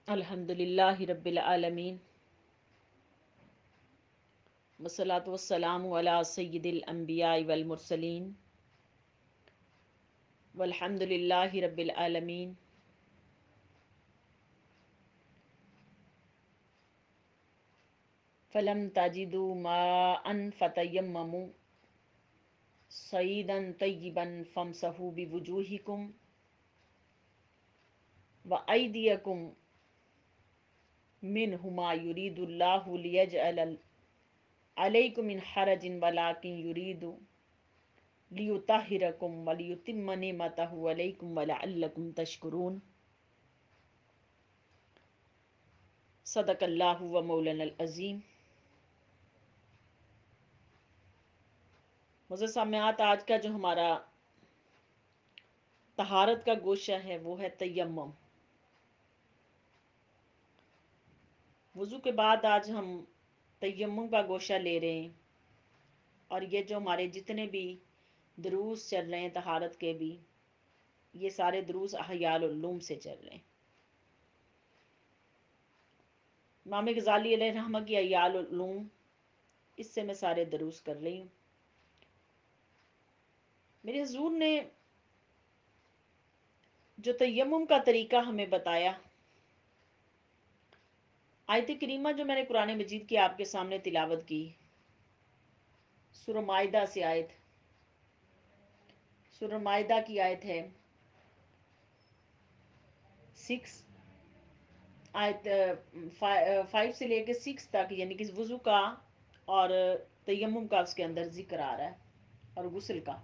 अल्हम्दुलिल्लाहि रब्बिल आलमीन वस्सलातु वस्सलामु अला सय्यिदिल अंबिया वल मुरसलीन वल्हम्दुलिल्लाहि रब्बिल आलमीन। फलम ताजिदु माअन फतयम्ममु सईदन तय्यिबन फमसहु बिवुजूहिकुम व अयदियकुम मिनहुमा युरीदुल्लाहु लियजअल अलैकुम मिन हरजिन वलाकिन युरीदु लियुतहिरकुम वलियुतिम्म निअमतहु अलैकुम वलअल्लकुम तशकुरून। सदकल्लाहु व मौलानल अज़ीम। मुझे सामयात, आज का जो हमारा तहारत का गोशा है वो है तयम्मुम। वज़ू के बाद आज हम तयम्मुम का गोशा ले रहे हैं। और ये जो हमारे जितने भी दुरूस चल रहे हैं तहारत के भी, ये सारे दुरूस अहयाल उलूम से चल रहे हैं। इमाम गज़ाली अलैहि रहमह की अहयाल उलूम, इससे मैं सारे दुरूस कर रही हूँ। मेरे हुज़ूर ने जो तयम्मुम का तरीका हमें बताया, आयत करीमा जो मैंने कुरान मजीद की आपके सामने तिलावत की, सूरह माइदा से आयत, सूरह माइदा की आयत है 6, आयत 5 से लेकर 6 तक, यानी कि वज़ू का और तयम्मुम का उसके अंदर जिक्र आ रहा है और गुस्ल का।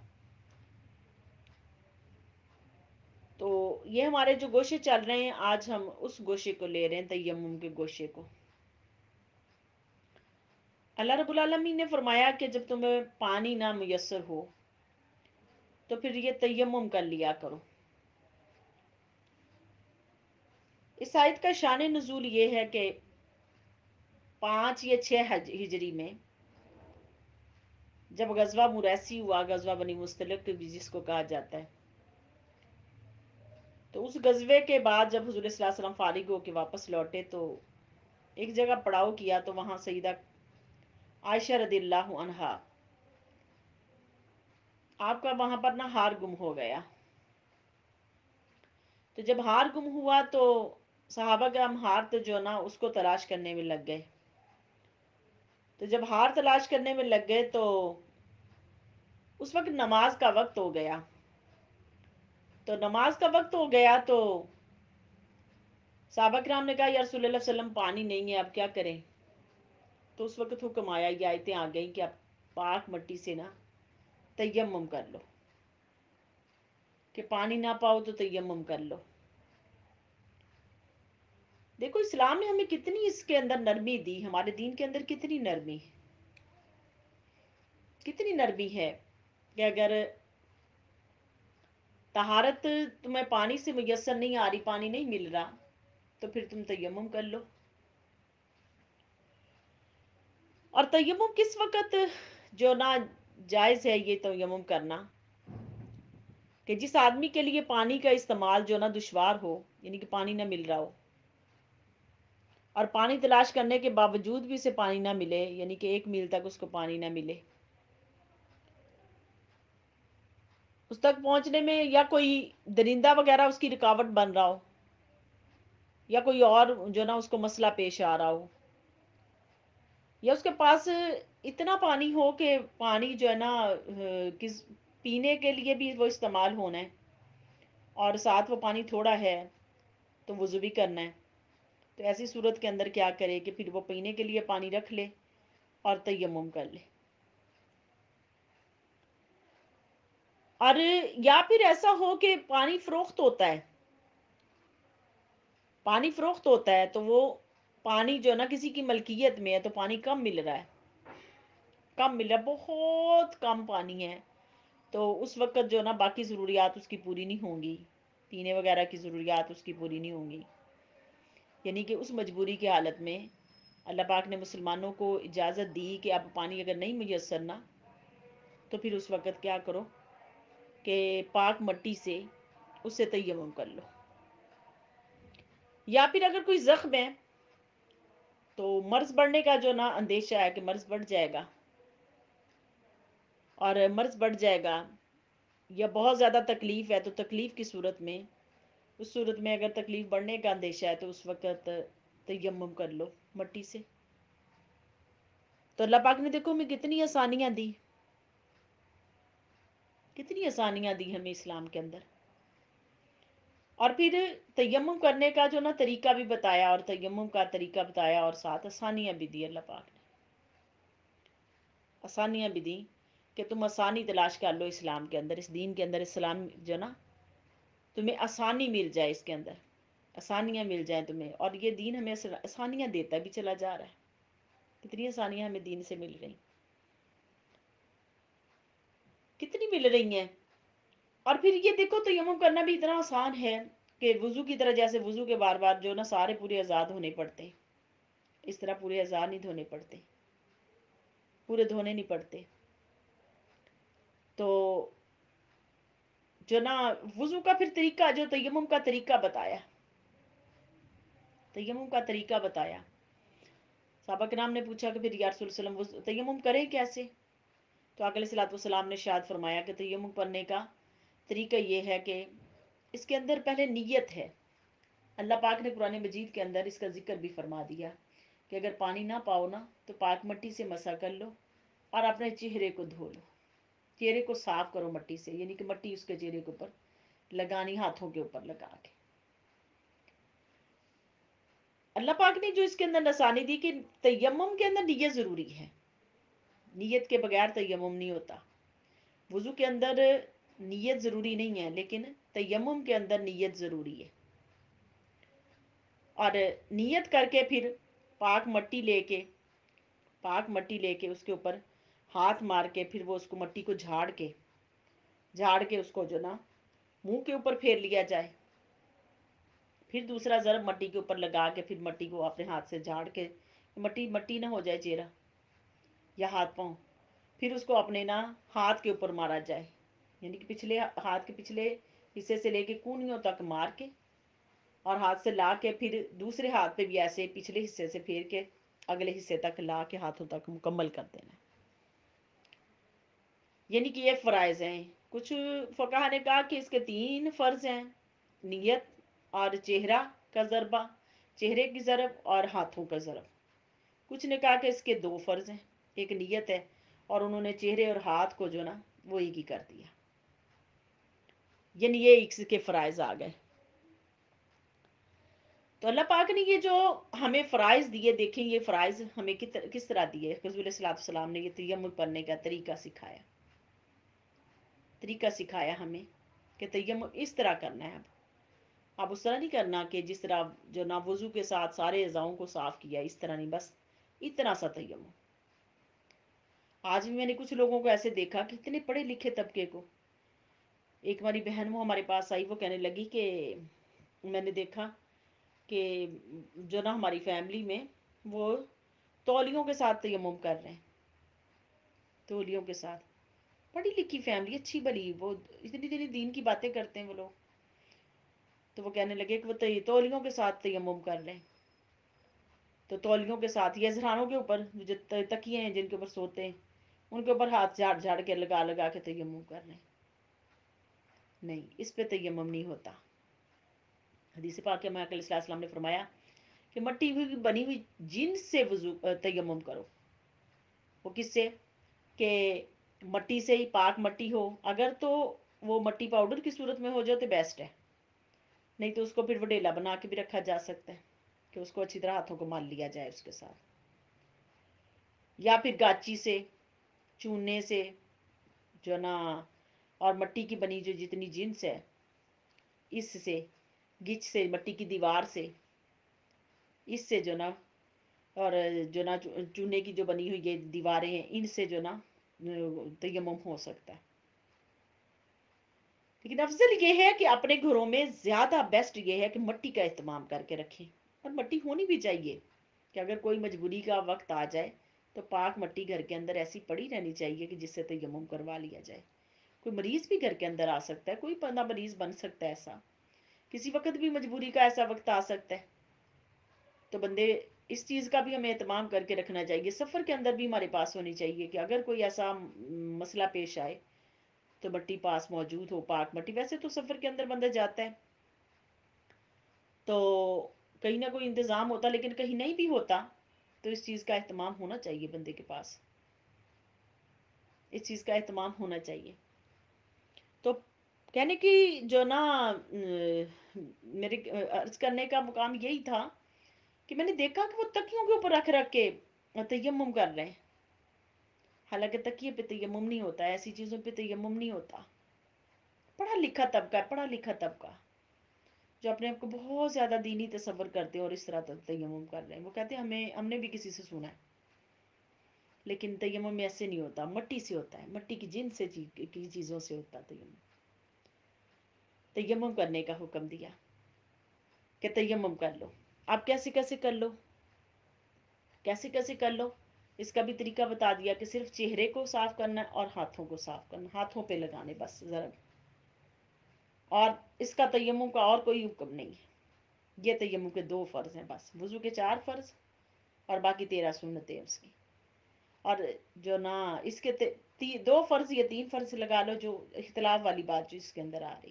तो ये हमारे जो गोशे चल रहे हैं, आज हम उस गोशे को ले रहे हैं, तयम्मुम के गोशे को। अल्लाह रब्बुल आलमीन ने फरमाया कि जब तुम्हें पानी ना मुयस्सर हो तो फिर ये तयम्मुम कर लिया करो। इस आयत का शान नुज़ूल ये है कि 5 या 6 हिजरी में जब गजवा मुरैसी हुआ, गजवा बनी मुस्तलिक भी जिसको कहा जाता है, तो उस गजवे के बाद जब हुजूर सल्लल्लाहु अलैहि वसल्लम फारिग होकर वापस लौटे तो एक जगह पड़ाव किया, तो वहां सईदा आयशा रदिल्लाहु अन्हा, आपका वहां पर ना हार गुम हो गया। तो जब हार गुम हुआ तो सहाबा कराम हार तो जो ना उसको तलाश करने में लग गए। तो जब हार तलाश करने में लग गए तो उस वक्त नमाज का वक्त हो गया। तो नमाज का वक्त हो गया तो सहाबा कराम ने कहा, या रसूलुल्लाह सल्लल्लाहु अलैहि वसल्लम पानी नहीं है, अब क्या करें। तो उस वक्त हुक्म आया, ये आयतें आ गई कि आप पाक मट्टी से ना तयम्मुम कर लो, कि पानी ना पाओ तो तयम्मुम कर लो। देखो इस्लाम ने हमें कितनी इसके अंदर नरमी दी, हमारे दीन के अंदर कितनी नरमी, कितनी नरमी है कि अगर तहारत तुम्हें पानी से मुयस्सर नहीं आ रही, पानी नहीं मिल रहा, तो फिर तुम तयम्मुम कर लो। और तयम्मुम किस वक्त जो ना जायज़ है ये तयम्मुम करना, कि जिस आदमी के लिए पानी का इस्तेमाल जो ना दुश्वार हो, यानी कि पानी ना मिल रहा हो, और पानी तलाश करने के बावजूद भी उसे पानी ना मिले, यानी कि 1 मील तक उसको पानी ना मिले, उस तक पहुंचने में या कोई दरिंदा वगैरह उसकी रुकावट बन रहा हो, या कोई और जो ना उसको मसला पेश आ रहा हो, या उसके पास इतना पानी हो कि पानी जो है ना किस पीने के लिए भी वो इस्तेमाल होना है, और साथ वो पानी थोड़ा है तो वज़ू भी करना है। तो ऐसी सूरत के अंदर क्या करे कि फिर वो पीने के लिए पानी रख ले और तयम्मुम कर ले। और या फिर ऐसा हो कि पानी फरोख्त होता है, पानी फरोख्त होता है, तो वो पानी जो है ना किसी की मलकियत में है, तो पानी कम मिल रहा है, कम मिल रहा है, बहुत कम पानी है, तो उस वक्त जो ना बाकी ज़रूरियात उसकी पूरी नहीं होंगी, पीने वगैरह की ज़रूरियात उसकी पूरी नहीं होंगी। यानी कि उस मजबूरी की हालत में अल्लाह पाक ने मुसलमानों को इजाज़त दी कि आप पानी अगर नहीं मुयस्सर ना, तो फिर उस वक़्त क्या करो कि पाक मट्टी से उससे तयम्मुम कर लो। یا پھر اگر کوئی زخم ہے تو مرض بڑھنے کا جو نا اندیشہ ہے کہ مرض بڑھ جائے گا، اور مرض بڑھ جائے گا، یا بہت زیادہ تکلیف ہے تو تکلیف کی صورت میں، اس صورت میں اگر تکلیف بڑھنے کا اندیشہ ہے تو اس وقت تیمم کر لو مٹی سے۔ تو اللہ پاک نے دیکھو ہمیں کتنی آسانیاں دی، کتنی آسانیاں دی ہمیں اسلام کے اندر۔ اور پھر تیمم کرنے کا جو نا طریقہ بھی بتایا، اور تیمم کا طریقہ بتایا، اور ساتھ آسانیاں بھی دی اللہ پاک نے، آسانیاں بھی دی کہ تم آسانی تلاش کر لو اسلام کے اندر، اس دین کے اندر، اسلام جو نا تمہیں آسانی مل جائے، اس کے اندر آسانیاں مل جائیں تمہیں، اور یہ دین ہمیں آسانیاں دیتا بھی چلا جا رہا ہے۔ کتنی آسانیاں ہمیں دین سے مل رہی، کتنی مل رہی ہیں۔ اور پھر یہ دیکھو تیمم کرنا بھی اتنا آسان ہے کہ وضو کی طرح، جیسے وضو کے بار بار جو نا سارے پورے آزاد ہونے پڑتے، اس طرح پورے آزاد نہیں دھونے پڑتے، پورے دھونے نہیں پڑتے۔ تو جو نا وضو کا پھر طریقہ، جو تیمم کا طریقہ بتایا، تیمم کا طریقہ بتایا، صحابہ کرام نے پوچھا کہ پھر یا رسول اللہ علیہ وسلم تیمم کریں کیسے؟ تو آقا علیہ الصلوۃ والسلام نے ارشاد فرمایا کہ تیمم کرنے کا طریقہ یہ ہے کہ اس کے اندر پہلے نیت ہے۔ اللہ پاک نے قرآن مجید کے اندر اس کا ذکر بھی فرما دیا کہ اگر پانی نہ پاؤ نا تو پاک مٹی سے مسح کر لو اور اپنے چہرے کو دھو لو، چہرے کو صاف کرو مٹی سے، یعنی کہ مٹی اس کے چہرے کے اوپر لگانی، ہاتھوں کے اوپر لگا کے۔ اللہ پاک نے جو اس کے اندر آسانی دی کہ تیمم کے اندر نیت ضروری ہے، نیت کے بغیر تیمم نہیں ہوتا۔ وضو کے اندر نیت ضروری نہیں ہے، لیکن تیمم کے اندر نیت ضروری ہے۔ اور نیت کر کے پھر پاک مٹی لے کے، پاک مٹی لے کے اس کے اوپر ہاتھ مار کے، پھر وہ اس کو مٹی کو جھاڑ کے اس کو جو نا منہ کے اوپر پھیر لیا جائے، پھر دوسرا ضرب مٹی کے اوپر لگا کے، پھر مٹی کو اپنے ہاتھ سے جھاڑ کے، مٹی نہ ہو جائے چہرہ یا ہاتھ پاؤں، پھر اس کو اپنے نا ہاتھ کے اوپر مارا جائے، یعنی کہ پچھلے ہاتھ کے پچھلے حصے سے لے کے کونیوں تک مار کے، اور ہاتھ سے لا کے پھر دوسرے ہاتھ پہ بھی ایسے پچھلے حصے سے پھیر کے اگلے حصے تک لا کے ہاتھوں تک مکمل کر دینا۔ یعنی کہ یہ فرائض ہیں۔ کچھ فقہ نے کہا کہ اس کے 3 فرض ہیں: نیت اور چہرہ کا ضربہ، چہرے کی ضرب اور ہاتھوں کا ضرب۔ کچھ نے کہا کہ اس کے 2 فرض ہیں، ایک نیت ہے اور انہوں نے چہرے اور ہاتھ کو جو نا وہ ایک ہی کر دیا، یعنی یہ ایک کے فرائض آ گئے۔ تو اللہ پاک نے یہ جو ہمیں فرائض دیے، دیکھیں یہ فرائض ہمیں کس طرح دیے۔ حضور علیہ الصلوۃ والسلام نے یہ تیمم کرنے کا طریقہ سکھایا، ہمیں کہ تیمم اس طرح کرنا ہے۔ اب اس طرح نہیں کرنا کہ جس طرح جو نا وضو کے ساتھ سارے اعضاؤں کو صاف کیا، اس طرح نہیں، بس اتنا سا تیمم۔ آج بھی میں نے کچھ لوگوں کو ایسے دیکھا کہ اتنے پڑھے لکھے طبقے کو، ایک ہماری بہن وہ ہمارے پاس آئی، وہ کہنے لگی کہ میں نے دیکھا کہ جو نا ہماری فیملی میں وہ تولیوں کے ساتھ تیمم کر رہے ہیں، تولیوں کے ساتھ، پڑھی لکھی فیملی، اچھی بلی، وہ اتنی اتنی دین کی باتیں کرتے ہیں وہ لوگ۔ تو وہ کہنے لگے کہ وہ تولیوں کے ساتھ تیمم کر رہے ہیں، تو تولیوں کے ساتھ یا زرہانوں کے اوپر جو تکیے ہیں جن کے اوپر سوتے ہیں، ان کے اوپر ہاتھ جھاڑ کے لگا کے تیمم کر رہے ہیں۔ نہیں، اس پہ تیمم نہیں ہوتا۔ حدیث پاک میں آقا علیہ السلام نے فرمایا کہ مٹی ہوئی بنی ہوئی جن سے تیمم کرو۔ وہ کس سے؟ کہ مٹی سے ہی، پاک مٹی ہو، اگر تو وہ مٹی پاؤڈر کی صورت میں ہو جائے تو بیسٹ ہے، نہیں تو اس کو پھر وڈیلا بنا کے بھی رکھا جا سکتا ہے کہ اس کو اچھی طرح ہاتھوں کو مال لیا جائے اس کے ساتھ، یا پھر گاچی سے، چونے سے جو نا، اور مٹی کی بنی جو جتنی جنس ہے، اس سے، گچ سے، مٹی کی دیوار سے، اس سے جو نا، اور جو نا چونے کی جو بنی ہوئی یہ دیواریں ہیں، ان سے جو نا تیمم ہو سکتا ہے۔ لیکن افضل یہ ہے کہ اپنے گھروں میں زیادہ بیسٹ یہ ہے کہ مٹی کا اہتمام کر کے رکھیں، اور مٹی ہونی بھی چاہیے کہ اگر کوئی مجبوری کا وقت آ جائے تو پاک مٹی گھر کے اندر ایسی پڑی رہنی چاہیے کہ جس سے تیمم کروا لیا جائے۔ کوئی مریض بھی گھر کے اندر آ سکتا ہے، کوئی بندہ مریض بن سکتا ہے، ایسا کسی وقت بھی مجبوری کا ایسا وقت آ سکتا ہے، تو بندے اس چیز کا بھی ہمیں اہتمام کر کے رکھنا چاہیے، سفر کے اندر بھی ہمارے پاس ہونی چاہیے کہ اگر کوئی ایسا مسئلہ پیش آئے تو مٹی پاس موجود ہو، پاک مٹی۔ ویسے تو سفر کے اندر بندہ جاتا ہے تو کہیں نہ کوئی انتظام ہوتا، لیکن کہیں نہیں بھی ہوتا تو اس چیز کا اہتمام ہونا چاہیے بندے کے پاس، اس چیز کا اہتمام ہونا چاہیے۔ تو کہنے کی جو نا میرے عرض کرنے کا مقام یہی تھا کہ میں نے دیکھا کہ وہ تکیوں کے اوپر رکھ رکھ کے تیمم کر رہے ہیں، حالانکہ تکیے پہ تیمم نہیں ہوتا ہے، ایسی چیزوں پہ تیمم نہیں ہوتا۔ پڑھا لکھا طبقہ ہے، پڑھا لکھا طبقہ جو اپنے آپ کو بہت زیادہ دینی تصور کرتے ہیں اور اس طرح تیمم کر رہے ہیں، وہ کہتے ہیں ہم نے بھی کسی سے سنا ہے، لیکن تیمم میں ایسے نہیں ہوتا، مٹی سے ہوتا ہے، مٹی کی جن سے کی چیزوں سے ہوتا ہے تیمم۔ تیمم کرنے کا حکم دیا کہ تیمم کر لو، آپ کیسے کیسے کر لو، کیسے کیسے کر لو، اس کا بھی طریقہ بتا دیا کہ صرف چہرے کو صاف کرنا ہے اور ہاتھوں کو صاف کرنا، ہاتھوں پہ لگانے بس ذرا، اور اس کا تیمم کا اور کوئی حکم نہیں ہے۔ یہ تیمم کے 2 فرض ہیں بس، وضو کے 4 فرض اور باقی 13 سنتیں اس کی، اور جو نا اس کے 2 فرض یا 3 فرض لگا لو، جو اختلاف والی بات جو اس کے اندر آ رہی۔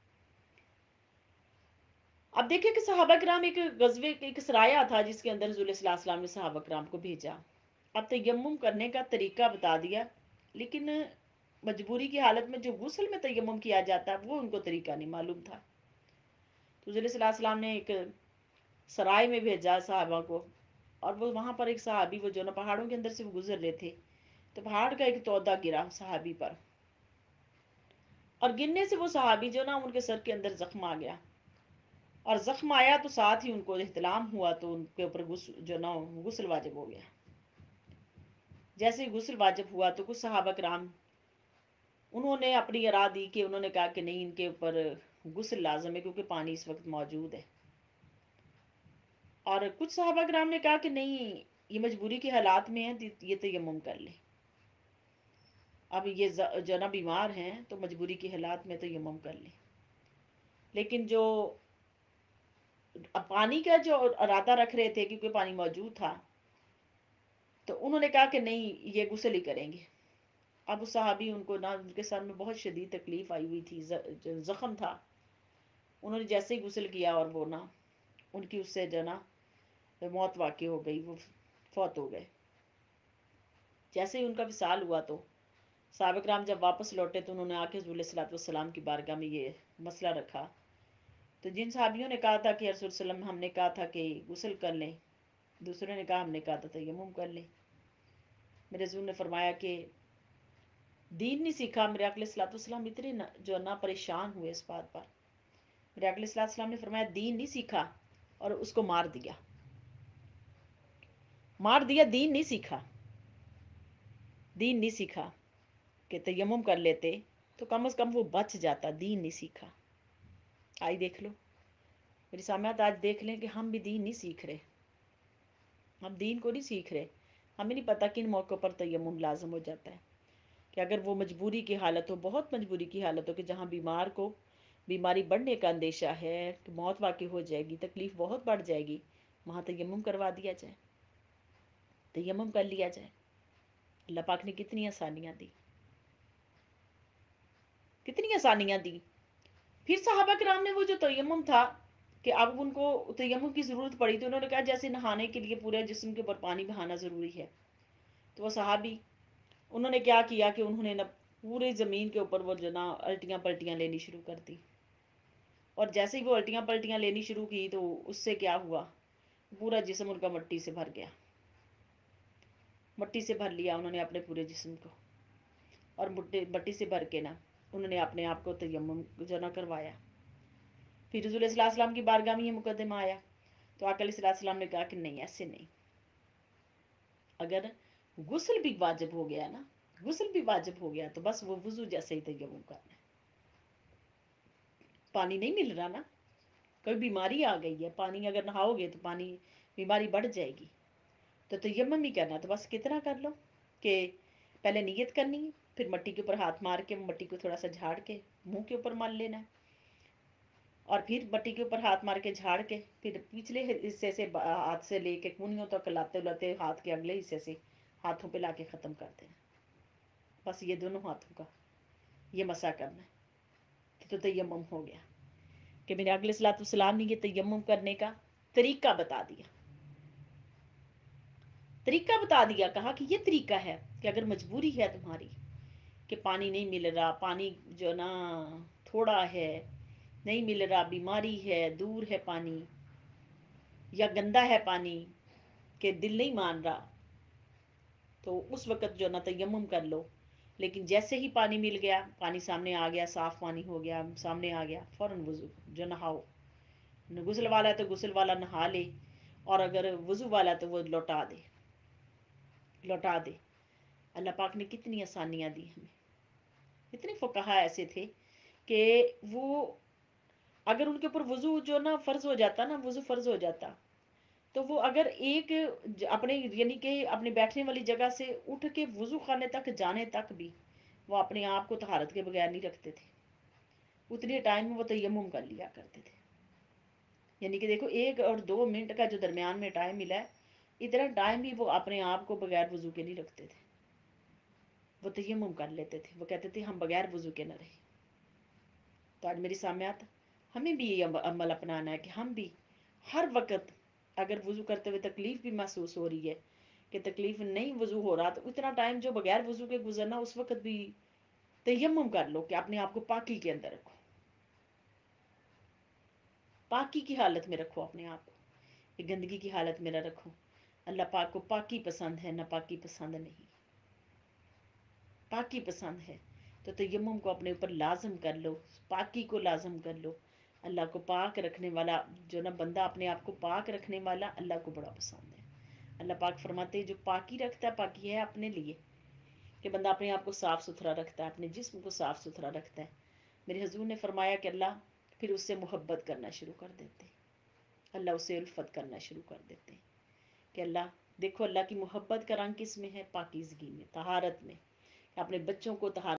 اب دیکھیں کہ صحابہ کرام ایک غزوے ایک سرایہ تھا جس کے اندر رسول صلی اللہ علیہ وسلم نے صحابہ کرام کو بھیجا، اب تیمم کرنے کا طریقہ بتا دیا، لیکن مجبوری کی حالت میں جو غسل میں تیمم کیا جاتا ہے وہ ان کو طریقہ نہیں معلوم تھا۔ تو رسول صلی اللہ علیہ وسلم نے ایک سرائے میں بھیجا صحابہ کو، اور وہ وہاں پر ایک صحابی، وہ جو نا پہاڑوں کے اندر سے وہ گزر رہے تھے، تو پہاڑ کا ایک تودہ گرا صحابی پر، اور گرنے سے وہ صحابی جو نا ان کے سر کے اندر زخم آ گیا، اور زخم آیا تو ساتھ ہی ان کو احتلام ہوا، تو ان کے اوپر جو نا غسل واجب ہو گیا۔ جیسے ہی غسل واجب ہوا تو کچھ صحابہ کرام انہوں نے اپنی رائے دی کہ انہوں نے کہا کہ نہیں، ان کے اوپر غسل لازم ہے کیونکہ پانی اس وقت موجود ہے، اور کچھ صحابہ کرام نے کہا کہ نہیں، یہ مجبوری کے حالات میں ہیں، یہ تیمم کر لیں، اب یہ جو نا بیمار ہیں تو مجبوری کے حالات میں تیمم کر لیں۔ لیکن جو پانی کا جو ارادہ رکھ رہے تھے کیونکہ پانی موجود تھا، تو انہوں نے کہا کہ نہیں، یہ غسل ہی کریں گے۔ اب صحابی ان کو نا، ان کے سر میں بہت شدید تکلیف آئی ہوئی تھی، زخم تھا، انہوں نے جیسے ہی غسل کیا اور وہ نا ان کی اس سے جو نا موت واقع ہو گئی، وہ فوت ہو گئے۔ جیسے ہی ان کا وصال ہوا تو صحابہ کرام جب واپس لوٹے تو انہوں نے آ کے حضور صلی اللہ علیہ وسلم کی بارگاہ میں یہ مسئلہ رکھا، تو جن صحابیوں نے کہا تھا کہ رسول صلی اللہ علیہ وسلم ہم نے کہا تھا کہ غسل کر لیں، دوسرے نے کہا ہم نے کہا تھا تیمم کر لیں، میرے حضور نے فرمایا کہ دین نہیں سیکھا۔ میرے آقا علیہ الصلوۃ والسلام اتنے جو نا پریشان ہوئے اس بات پر، میرے آقا علیہ الصلوۃ والسلام نے فرمایا دین نہیں سیکھا، اور اس کو مار دیا، مار دیا، دین نہیں سیکھا، دین نہیں سیکھا کہ تیمم کر لیتے تو کم از کم وہ بچ جاتا، دین نہیں سیکھا۔ آئی دیکھ لو میری سامعات، آج دیکھ لیں کہ ہم بھی دین نہیں سیکھ رہے، ہم دین کو نہیں سیکھ رہے، ہمیں نہیں پتہ کن موقع پر تیمم لازم ہو جاتا ہے، کہ اگر وہ مجبوری کی حالت ہو، بہت مجبوری کی حالت ہو کہ جہاں بیمار کو بیماری بڑھنے کا اندیشہ ہے کہ موت واقع ہو جائے گی، تکلیف بہت بڑھ جائے گی، وہاں تیمم کروا دیا جائے، تیمم کر لیا جائے۔ اللہ پاک نے کتنی آسانیاں دی، کتنی آسانیاں دی۔ پھر صحابہ کرام نے وہ جو تیمم تھا کہ اب ان کو تیمم کی ضرورت پڑی، تو انہوں نے کہا جیسے نہانے کے لیے پورے جسم کے اوپر پانی بہانا ضروری ہے، تو وہ صحابی انہوں نے کیا کیا کہ انہوں نے نا پورے زمین کے اوپر وہ جو نا الٹیاں پلٹیاں لینی شروع کر دی، اور جیسے ہی وہ الٹیاں پلٹیاں لینی شروع کی تو اس سے کیا ہوا، پورا جسم ان کا مٹی سے بھر گیا، مٹی سے بھر لیا انہوں نے اپنے پورے جسم کو، اور مٹی سے بھر کے نا انہوں نے اپنے آپ کو تیمم جو نا کروایا۔ پھر رسول صلی اللہ علیہ وسلم کی بارگاہ میں یہ مقدمہ آیا، تو آقا علیہ السلام نے کہا کہ نہیں، ایسے نہیں، اگر غسل بھی واجب ہو گیا نا، غسل بھی واجب ہو گیا تو بس وہ وضو جیسے ہی تیمم کرنا ہے، پانی نہیں مل رہا نا، کوئی بیماری آ گئی ہے، پانی اگر نہاؤ گے تو پانی بیماری بڑھ جائے گی، تو تیمم ہی کرنا، تو بس کتنا کر لو کہ پہلے نیت کرنی ہے، پھر مٹی کے اوپر ہاتھ مار کے مٹی کو تھوڑا سا جھاڑ کے منہ کے اوپر مل لینا ہے، اور پھر بٹی کے اوپر ہاتھ مار کے جھاڑ کے پھر پچھلے حصے سے ہاتھ سے لے کے کونیوں تک لاتے لاتے ہاتھ کے اگلے حصے سے ہاتھوں پہ لا کے ختم کر دینا. بس یہ دونوں ہاتھوں کا یہ مسا کرنا ہے تو تیمم ہو گیا. کہ میرے اگلے صلاۃ والسلام نے یہ تیمم کرنے کا طریقہ بتا دیا. طریقہ بتا دیا، کہا کہ یہ طریقہ ہے کہ اگر مجبوری ہے تمہاری کہ پانی نہیں مل رہا، پانی جو نا تھوڑا ہے، نہیں مل رہا، بیماری ہے، دور ہے پانی، یا گندا ہے پانی کہ دل نہیں مان رہا، تو اس وقت جو نا تیمم کر لو. لیکن جیسے ہی پانی مل گیا، پانی سامنے آ گیا، صاف پانی ہو گیا، سامنے آ گیا، فوراً وضو جو نہاؤ. غسل والا ہے تو غسل والا نہا لے، اور اگر وضو والا تو وہ لوٹا دے، لوٹا دے. اللہ پاک نے کتنی آسانیاں دی ہمیں. اتنے فقہا ایسے تھے کہ وہ اگر ان کے اوپر وضو جو نا فرض ہو جاتا نا، وضو فرض ہو جاتا، تو وہ اگر ایک اپنے یعنی کہ اپنے بیٹھنے والی جگہ سے اٹھ کے وضو خانے تک جانے تک بھی وہ اپنے آپ کو طہارت کے بغیر نہیں رکھتے تھے. اتنے ٹائم میں وہ تیمم کر لیا کرتے تھے. یعنی کہ دیکھو 1 اور 2 منٹ کا جو درمیان میں ٹائم ملا ہے، اتنا ٹائم بھی وہ اپنے آپ کو بغیر وضو کے نہیں رکھتے تھے. وہ تیمم کر لیتے تھے. وہ کہتے تھے ہم بغیر وضو کے نہ رہیں. تو آج میری سامعات، ہمیں بھی یہ عمل اپنانا ہے کہ ہم بھی ہر وقت اگر وضو کرتے ہوئے تکلیف بھی محسوس ہو رہی ہے کہ تکلیف نہیں وضو ہو رہا، تو اتنا ٹائم جو بغیر وضو کے گزرنا اس وقت بھی تیمم کر لو کہ اپنے آپ کو پاکی کے اندر رکھو، پاکی کی حالت میں رکھو اپنے آپ کو، کہ گندگی کی حالت میں نہ رکھو. اللہ پاک کو پاکی پسند ہے، نہ پاکی پسند نہیں. پاکی پسند ہے تو تیمم کو اپنے اوپر لازم کر لو، پاکی کو لازم کر لو. اللہ کو پاک رکھنے والا جو نا بندہ اپنے آپ کو پاک رکھنے والا اللہ کو بڑا پسند ہے. اللہ پاک فرماتے ہیں جو پاکی رکھتا ہے پاکی ہے اپنے لیے، کہ بندہ اپنے آپ کو صاف ستھرا رکھتا ہے، اپنے جسم کو صاف ستھرا رکھتا ہے. میرے حضور نے فرمایا کہ اللہ پھر اس سے محبت کرنا شروع کر دیتے ہیں، اللہ اس سے الفت کرنا شروع کر دیتے ہیں. کہ اللہ دیکھو، اللہ کی محبت کا رنگ کس میں ہے؟ پاکیزگی میں، طہارت میں. اپنے بچوں کو طہارت